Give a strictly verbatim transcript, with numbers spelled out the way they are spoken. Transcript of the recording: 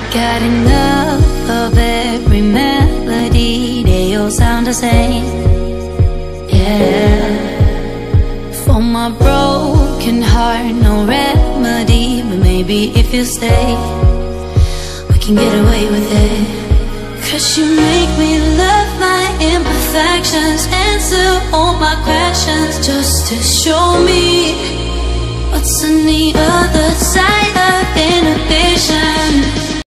Got enough of every melody, they all sound the same. Yeah. For my broken heart, no remedy, but maybe if you stay, we can get away with it. Cause you make me love my imperfections, answer all my questions, just to show me what's on the other side.